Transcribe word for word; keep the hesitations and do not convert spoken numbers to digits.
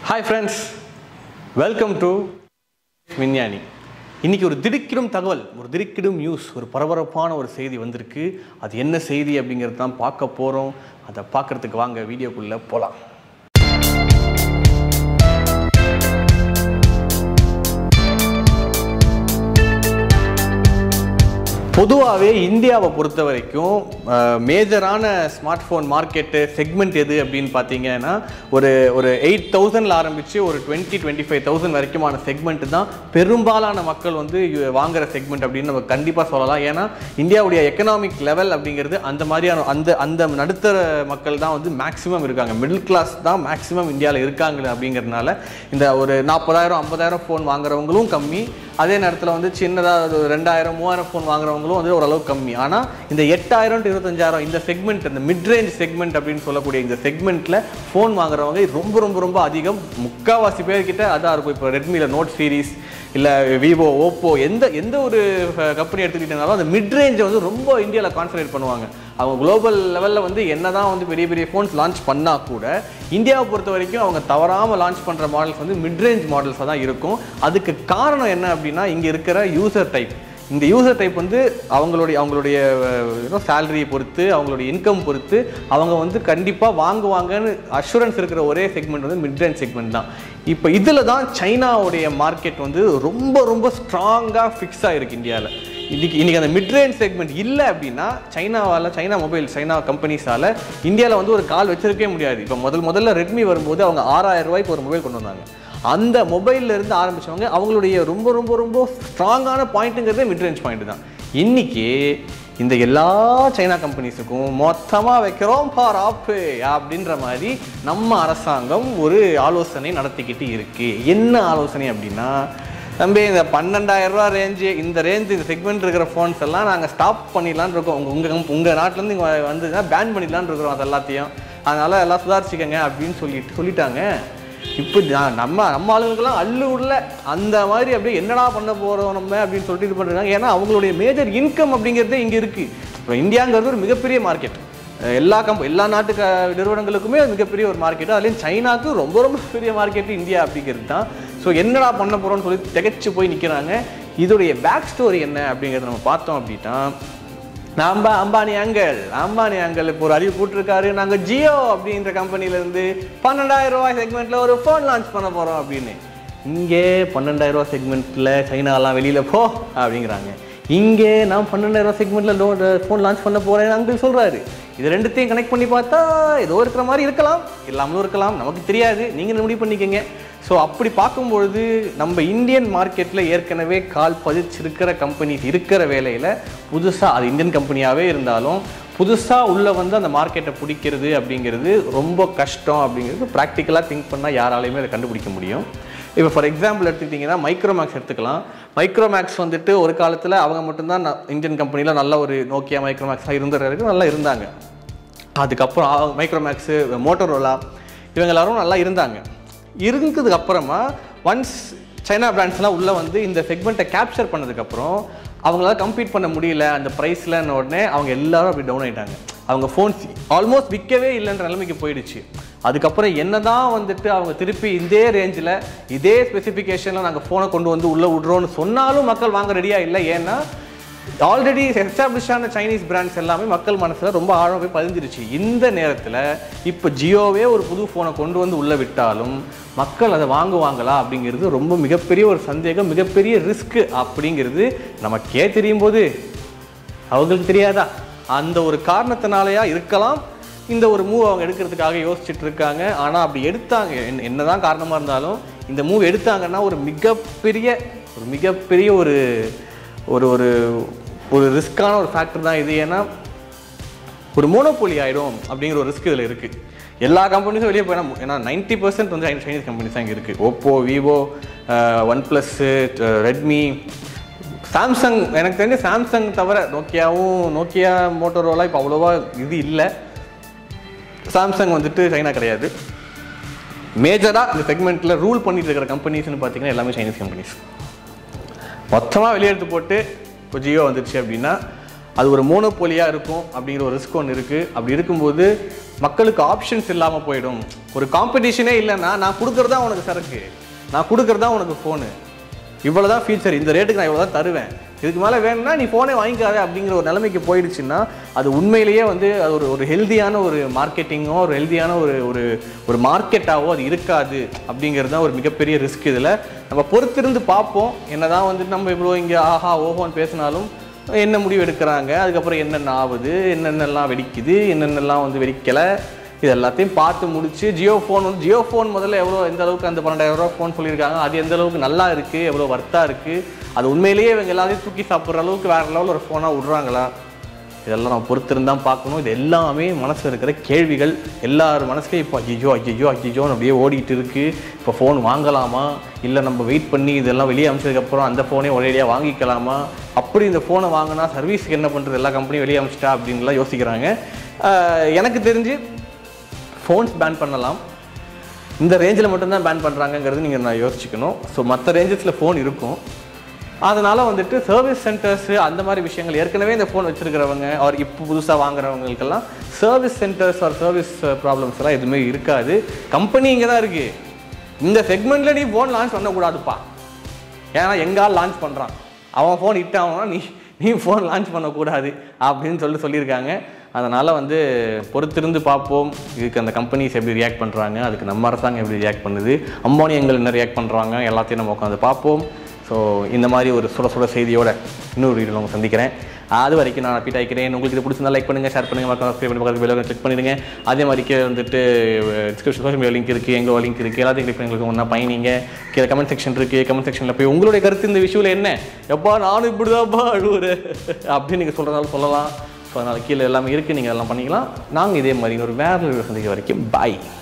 Hi friends, welcome to VINGYANI. இன்னைக்கு ஒரு திடுக்கிடும் தகவல், ஒரு திடுக்கிடும் நியூஸ், ஒரு பரபரப்பான ஒரு செய்தி வந்திருக்கு. அது என்ன செய்தி அப்படிங்கிறது தான் பார்க்க போறோம். அதை பார்க்கிறதுக்கு வாங்க வீடியோக்குள்ள போலாம். பொதுவாகவே இந்தியாவை பொறுத்த வரைக்கும் மேஜரான ஸ்மார்ட் ஃபோன் மார்க்கெட்டு செக்மெண்ட் எது அப்படின்னு பார்த்தீங்கன்னா ஒரு ஒரு எயிட் தௌசண்டில் ஆரம்பித்து ஒரு டுவெண்ட்டி டுவெண்ட்டி ஃபைவ் தௌசண்ட் வரைக்குமான செக்மெண்ட் தான் பெரும்பாலான மக்கள் வந்து வாங்குகிற செக்மெண்ட் அப்படின்னு நம்ம கண்டிப்பாக சொல்லலாம். ஏன்னா இந்தியாவுடைய எக்கனாமிக் லெவல் அப்படிங்கிறது அந்த மாதிரியான அந்த அந்த நடுத்தர மக்கள் தான் வந்து மேக்ஸிமம் இருக்காங்க. மிடில் கிளாஸ் தான் மேக்ஸிமம் இந்தியாவில் இருக்காங்க. அப்படிங்கிறதுனால இந்த ஒரு நாற்பதாயிரம் ஐம்பதாயிரம் ஃபோன் வாங்குறவங்களும் கம்மி, அதே நேரத்தில் வந்து சின்னதாக ஒரு ரெண்டாயிரம் மூவாயிரம் ஃபோன் வாங்குறவங்களும் வந்து ஓரளவு கம்மி. ஆனால் இந்த எட்டாயிரம் டு இருபத்தஞ்சாயிரம் இந்த செக்மெண்ட், இந்த மிட் ரேஞ்ச் செக்மெண்ட் அப்படின்னு சொல்லக்கூடிய இந்த செக்மெண்ட்டில் ஃபோன் வாங்குறவங்க ரொம்ப ரொம்ப ரொம்ப அதிகம். முக்கால்வாசி பேர்கிட்ட அதான் இருக்கும். இப்போ ரெட்மியில் நோட் சீரீஸ் இல்லை விவோ ஓப்போ எந்த எந்த ஒரு கம்பெனி எடுத்துக்கிட்டனாலும் அந்த மிட் ரேஞ்சை வந்து ரொம்ப இந்தியாவில் கான்சன்ட்ரேட் பண்ணுவாங்க. அவங்க குளோபல் லெவலில் வந்து என்ன தான் வந்து பெரிய பெரிய ஃபோன்ஸ் லான்ச் பண்ணால் கூட இந்தியாவை பொறுத்த வரைக்கும் அவங்க தவறாமல் லான்ச் பண்ணுற மாடல்ஸ் வந்து மிட் ரேஞ்ச் மாடல்ஸாக தான் இருக்கும். அதுக்கு காரணம் என்ன அப்படின்னா இங்கே இருக்கிற யூசர் டைப். இந்த யூசர் டைப் வந்து அவங்களுடைய அவங்களுடைய சேலரியை பொறுத்து அவங்களுடைய இன்கம் பொறுத்து அவங்க வந்து கண்டிப்பாக வாங்குவாங்கன்னு அஷூரன்ஸ் இருக்கிற ஒரே செக்மெண்ட் வந்து மிட் ரேஞ்ச் செக்மெண்ட் தான். இப்போ இதில் தான் சைனாவுடைய மார்க்கெட் வந்து ரொம்ப ரொம்ப ஸ்ட்ராங்காக ஃபிக்ஸ் ஆகிருக்கு இந்தியாவில். இன்றைக்கி இன்றைக்கி அந்த மிட் ரேஞ்ச் செக்மெண்ட் இல்லை அப்படின்னா சைனாவால் சைனா மொபைல் சைனா கம்பெனிஸால் இந்தியாவில் வந்து ஒரு கால் வச்சிருக்கவே முடியாது. இப்போ முதல் முதல்ல ரெட்மி வரும்போது அவங்க ஆறாயிரம் ரூபாய்க்கு ஒரு மொபைல் கொண்டு வந்தாங்க. அந்த மொபைலில் இருந்து ஆரம்பித்தவங்க அவங்களுடைய ரொம்ப ரொம்ப ரொம்ப ஸ்ட்ராங்கான பாயிண்ட்டுங்கிறதே மிட் ரேஞ்ச் பாயிண்ட் தான். இன்றைக்கி இந்த எல்லா சைனா கம்பெனிஸுக்கும் மொத்தமாக வைக்கிறோம் ஃபார் ஆப்பு அப்படின்ற மாதிரி நம்ம அரசாங்கம் ஒரு ஆலோசனை நடத்திக்கிட்டு இருக்குது. என்ன ஆலோசனை அப்படின்னா, தம்பி இந்த பன்னெண்டாயிரம் ரூபா ரேஞ்சு இந்த ரேஞ்சு இந்த செக்மெண்ட் இருக்கிற ஃபோன்ஸ் எல்லாம் நாங்கள் ஸ்டாப் பண்ணிடலான்னு இருக்கோம். உங்கள் உங்கள் உங்கள் நாட்டிலேருந்து இங்கே வந்து பேன் பண்ணிடலான்னு இருக்கிறோம் அது எல்லாத்தையும். அதனால் எல்லாம் சுதாரிச்சிக்கங்க அப்படின்னு சொல்லிட்டு சொல்லிட்டாங்க. இப்போ நம்ம நம்ம ஆளுங்களுக்கெல்லாம் அள்ளு விடல அந்த மாதிரி அப்படியே என்னடா பண்ண போகிறோம் நம்ம அப்படின்னு சொல்லிட்டு இது பண்ணுறாங்க. ஏன்னா அவங்களுடைய மேஜர் இன்கம் அப்படிங்கிறதே இங்கே இருக்குது. இப்போ இந்தியாங்கிறது ஒரு மிகப்பெரிய மார்க்கெட். எல்லா கம்ப எல்லா நாட்டு க நிறுவனங்களுக்குமே மிகப்பெரிய ஒரு மார்க்கெட்டு. அதுலேயும் சைனாவுக்கு ரொம்ப ரொம்ப பெரிய மார்க்கெட்டு இந்தியா அப்படிங்கிறது தான். ஸோ என்னடா பண்ண போகிறோம்னு சொல்லி திகைச்சு போய் நிற்கிறாங்க. இதோடைய பேக் ஸ்டோரி என்ன அப்படிங்கிறத நம்ம பார்த்தோம் அப்படின்னா, நம்ம அம்பானி அங்கல் அம்பானி அங்கல் இப்போ ஒரு அறிவு போட்டிருக்காரு, நாங்கள் ஜியோ அப்படின்ற கம்பெனிலேருந்து பன்னெண்டாயிரம் ரூபாய் செக்மெண்ட்டில் ஒரு ஃபோன் லான்ச் பண்ண போகிறோம் அப்படின்னு. இங்கே பன்னெண்டாயிரம் ரூபா செக்மெண்ட்டில் சைனாலாம் வெளியில் போ அப்படிங்கிறாங்க. இங்கே நான் பன்னெண்டாயிரம் செக்மெண்ட்டில் லோ ஃபோன் லான்ச் பண்ண போகிறேன்னு அங்கிள் சொல்கிறாரு. இது ரெண்டுத்தையும் கனெக்ட் பண்ணி பார்த்தா ஏதோ இருக்கிற மாதிரி இருக்கலாம், இல்லாமலும் இருக்கலாம், நமக்கு தெரியாது, நீங்கள் முடிவு பண்ணிக்கங்க. ஸோ அப்படி பார்க்கும்பொழுது நம்ம இந்தியன் மார்க்கெட்டில் ஏற்கனவே கால் பதிச்சிருக்கிற கம்பெனிஸ் இருக்கிற வேலையில் புதுசாக அது இந்தியன் கம்பெனியாகவே இருந்தாலும் புதுசாக உள்ளே வந்து அந்த மார்க்கெட்டை பிடிக்கிறது அப்படிங்கிறது ரொம்ப கஷ்டம். அப்படிங்கிறது ப்ராக்டிக்கலாக திங்க் பண்ணால் யாராலையுமே அதை கண்டுபிடிக்க முடியும். இப்போ ஃபார் எக்ஸாம்பிள் எடுத்துக்கிட்டிங்கன்னா மைக்ரோமேக்ஸ் எடுத்துக்கலாம். மைக்ரோமேக்ஸ் வந்துட்டு ஒரு காலத்தில் அவங்க மட்டும்தான் இந்தியன் கம்பெனியில் நல்ல ஒரு நோக்கியா மைக்ரோமேக்ஸாக இருந்தவரைக்கும் நல்லா இருந்தாங்க. அதுக்கப்புறம் மைக்ரோமேக்ஸு மோட்டோரோலா இவங்க எல்லாரும் நல்லா இருந்தாங்க. இருந்ததுக்கு அப்புறமா ஒன்ஸ் சைனா பிராண்ட்ஸ்லாம் உள்ளே வந்து இந்த செக்மெண்ட்டை கேப்சர் பண்ணதுக்கப்புறம் அவங்களால கம்பீட் பண்ண முடியல அந்த ப்ரைஸ்லன்னு உடனே அவங்க எல்லாரும் அப்படி டவுன் ஆகிட்டாங்க. அவங்க ஃபோன்ஸ் ஆல்மோஸ்ட் விற்கவே இல்லைன்ற நிலைமைக்கு போயிடுச்சு. அதுக்கப்புறம் என்ன தான் வந்துட்டு அவங்க திருப்பி இதே ரேஞ்சில் இதே ஸ்பெசிஃபிகேஷனில் நாங்கள் ஃபோனை கொண்டு வந்து உள்ளே விட்றோன்னு சொன்னாலும் மக்கள் வாங்க ரெடியாக இல்லை. ஏன்னா ஆல்ரெடி எஸ்டாப்ளிஷான சைனீஸ் பிராண்ட்ஸ் எல்லாமே மக்கள் மனசில் ரொம்ப ஆழமாக போய் பதிஞ்சிருச்சு. இந்த நேரத்தில் இப்போ ஜியோவே ஒரு புது ஃபோனை கொண்டு வந்து உள்ளே விட்டாலும் மக்கள் அதை வாங்குவாங்களா அப்படிங்கிறது ரொம்ப மிகப்பெரிய ஒரு சந்தேகம், மிகப்பெரிய ரிஸ்க்கு அப்படிங்கிறது நமக்கே தெரியும் போது அவங்களுக்கு தெரியாதா? அந்த ஒரு காரணத்தினாலேயா இருக்கலாம் இந்த ஒரு மூவ் அவங்க எடுக்கிறதுக்காக யோசிச்சுட்டு இருக்காங்க. ஆனால் அப்படி எடுத்தாங்க என்ன தான் காரணமாக இருந்தாலும் இந்த மூவ் எடுத்தாங்கன்னா ஒரு மிகப்பெரிய ஒரு மிகப்பெரிய ஒரு ஒரு ஒரு ஒரு ரிஸ்க்கான ஒரு ஃபேக்டர் தான் இது. ஏன்னா ஒரு மோனோபோலி ஆகிடும் அப்படிங்கிற ஒரு ரிஸ்க் இதில் இருக்குது. எல்லா கம்பெனிஸும் வெளியே போயினா ஏன்னா நைன்ட்டி பர்சன்ட் வந்து சைனீஸ் கம்பெனிஸ் தான் இங்கே இருக்குது. Oppo, Vivo, one plus, Redmi, Samsung. எனக்கு தெரிஞ்ச சாம்சங் தவிர நோக்கியாவும் நோக்கியா மோட்டோரோலா இப்போ அவ்வளோவா இது இல்லை. சாம்சங் வந்துட்டு சைனா கிடையாது. மேஜராக இந்த செக்மெண்ட்டில் ரூல் பண்ணிட்டு இருக்கிற கம்பெனிஸ்னு பார்த்தீங்கன்னா எல்லாமே சைனீஸ் கம்பெனிஸ். மொத்தமாக வெளியெடுத்து போட்டு இப்போ ஜியோ வந்துடுச்சு அப்படின்னா அது ஒரு மோனோபோலியாக இருக்கும் அப்படிங்கிற ஒரு ரிஸ்க் ஒன்று இருக்குது. அப்படி இருக்கும்போது மக்களுக்கு ஆப்ஷன்ஸ் இல்லாமல் போயிடும். ஒரு காம்படிஷனே இல்லைன்னா நான் கொடுக்குறதா உனக்கு சரக்கு, நான் கொடுக்குறதா உனக்கு ஃபோனு, இவ்வளோ தான் ஃபீச்சர், இந்த ரேட்டுக்கு நான் இவ்வளோ தான் தருவேன், இதுக்கு மேலே வேணும்னா நீ ஃபோனே வாங்கிக்காத அப்படிங்கிற ஒரு நிலைமைக்கு போயிடுச்சுன்னா அது உண்மையிலேயே வந்து அது ஒரு ஒரு ஹெல்தியான ஒரு மார்க்கெட்டிங்கோ ஒரு ஹெல்தியான ஒரு ஒரு ஒரு மார்க்கெட்டாவோ அது இருக்காது அப்படிங்கிறது தான் ஒரு மிகப்பெரிய ரிஸ்க். இதில் நம்ம பொறுத்திருந்து பார்ப்போம். என்ன தான் வந்துட்டு நம்ம இவ்வளோ இங்கே ஆஹா ஓஹோன்னு பேசினாலும் என்ன முடிவு எடுக்கிறாங்க, அதுக்கப்புறம் என்னென்ன ஆகுது, என்னென்னலாம் வெடிக்குது, என்னென்னலாம் வந்து வெடிக்கலை, இது எல்லாத்தையும் பார்த்து முடிச்சு ஜியோ ஃபோன் வந்து ஜியோ ஃபோன் முதல்ல எவ்வளோ எந்த அளவுக்கு அந்த பன்னெண்டாயிரம் ரூபா ஃபோன் சொல்லியிருக்காங்க, அது எந்த அளவுக்கு நல்லா இருக்குது, எவ்வளோ வர்த்தாக இருக்குது, அது உண்மையிலேயே இவங்க எல்லாத்தையும் தூக்கி சாப்பிட்ற அளவுக்கு வேறு லெவலில் ஒரு ஃபோனாக விட்றாங்களா, இதெல்லாம் நம்ம பொறுத்திருந்தான் பார்க்கணும். இது எல்லாமே மனசில் இருக்கிற கேள்விகள். எல்லார் மனசுலேயும் இப்போ ஐயோ ஐயோ ஐயோன்னு அப்படியே ஓடிட்டு இருக்குது. இப்போ ஃபோன் வாங்கலாமா, இல்லை நம்ம வெயிட் பண்ணி இதெல்லாம் வெளியே அமிச்சதுக்கப்புறம் அந்த ஃபோனே ஒரேடியாக வாங்கிக்கலாமா, அப்படி இந்த ஃபோனை வாங்கினா சர்வீஸுக்கு என்ன பண்ணுறது, எல்லா கம்பெனியும் வெளியே அமிச்சிட்டா அப்படின்லாம் யோசிக்கிறாங்க. எனக்கு தெரிஞ்சு ஃபோன்ஸ் பேன் பண்ணலாம், இந்த ரேஞ்சில் மட்டும்தான் பேன் பண்ணுறாங்கங்கிறது நீங்கள் நான் யோசிச்சுக்கணும். ஸோ மற்ற ரேஞ்சஸில் ஃபோன் இருக்கும். அதனால் வந்துட்டு சர்வீஸ் சென்டர்ஸு அந்த மாதிரி விஷயங்கள் ஏற்கனவே இந்த ஃபோன் வச்சுருக்கிறவங்க அவர் இப்போ புதுசாக வாங்குறவங்களுக்கெல்லாம் service centres or service problems எல்லாம் எதுவுமே இருக்காது. கம்பெனி இங்கே தான் இருக்குது. இந்த செக்மெண்ட்டில் நீ ஃபோன் லான்ச் பண்ணக்கூடாதுப்பா, ஏன்னா எங்கால் லான்ச் பண்ணுறான், அவன் ஃபோன் ஹிட் ஆகணும்னா நீ நீ ஃபோன் லான்ச் பண்ணக்கூடாது அப்படின்னு சொல்லி சொல்லியிருக்காங்க. அதனால் வந்து பொறுத்திருந்து பார்ப்போம் இதுக்கு அந்த கம்பெனிஸ் எப்படி ரியாக்ட் பண்ணுறாங்க, அதுக்கு நம்ம அரசாங்கம் எப்படி ரியாக்ட் பண்ணுது, அம்பானி எங்கள் என்ன ரியாக்ட் பண்ணுறாங்க, எல்லாத்தையும் நம்ம உட்காந்து பார்ப்போம். ஸோ இந்த மாதிரி ஒரு சுட சுட செய்தியோட இன்னொரு வீடியோவில் உங்களை சந்திக்கிறேன். அது வரைக்கும் நான் ரிப்பீட் ஆகிக்கிறேன். உங்களுக்கு இது பிடிச்சிருந்தா லைக் பண்ணுங்கள், ஷேர் பண்ணுங்கள், மறக்காம சப்ஸ்கிரைப் பண்ணி பக்கத்தில் பெல் கிளிக் பண்ணிடுங்க. அதே மாதிரி கீழே வந்துட்டு டிஸ்கிரிப்ஷன் சோஷியல் மீடியா லிங்க் இருக்குது, எங்கள் லிங்க் இருக்குது, எல்லாத்தையும் கிளிக் பண்ணி உங்களுக்கு ஒன்றா பயணிங்க. கீழே கமெண்ட் செக்ஷன் இருக்குது, கமெண்ட் செக்ஷனில் போய் உங்களுடைய கருத்து இந்த விஷயத்தில் என்ன, எப்பா நானும் இப்படி தான்ப்பா அழுவுறேன் அப்படின்னு நீங்கள் சொல்கிறதால சொல்லலாம். ஸோ அதனால் கீழே எல்லாமே இருக்குது, நீங்கள் எல்லாம் பண்ணிக்கலாம். நாங்கள் இதே மாதிரி ஒரு வேறு சந்திக்க வரைக்கும் பாய்.